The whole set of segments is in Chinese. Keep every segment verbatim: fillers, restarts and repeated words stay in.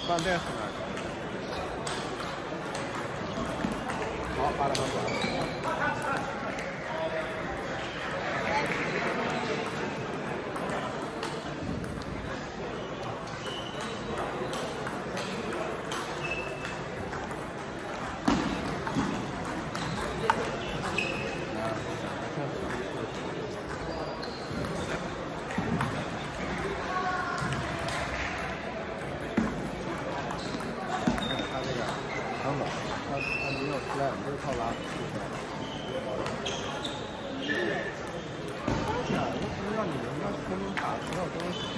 放这是哪儿？好，把它放过来。对，你就靠拉。呀，我不知道你们要是能打多少东西。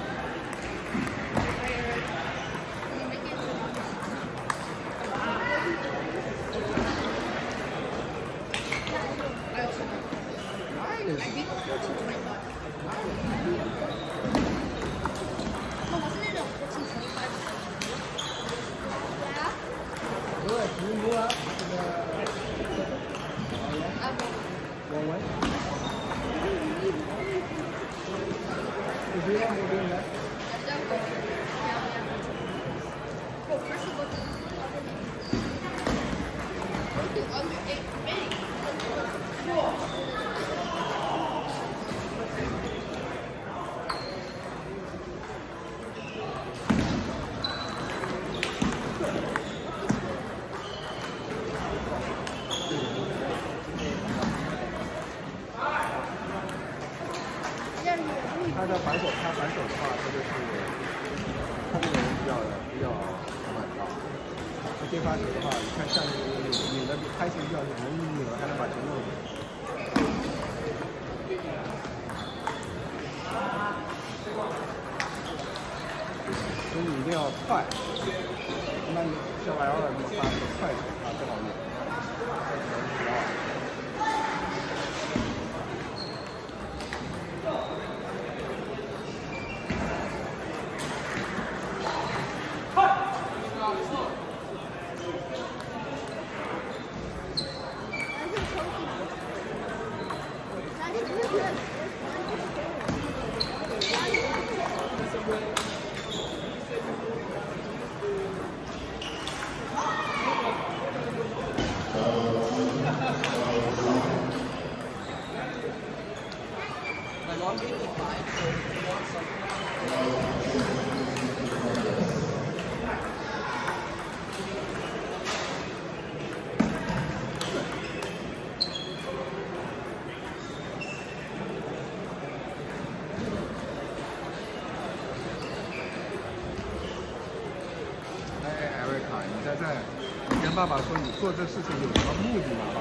他的反手，他反手的话，他就是空人比较比较成本高。他接发球的话，你看像你你的拍球比较容易拧，还能把球弄住。所以你一定要快。那你像 L 的发球快球，它最好用。快球爸爸说：“你做这事情有什么目的吗？”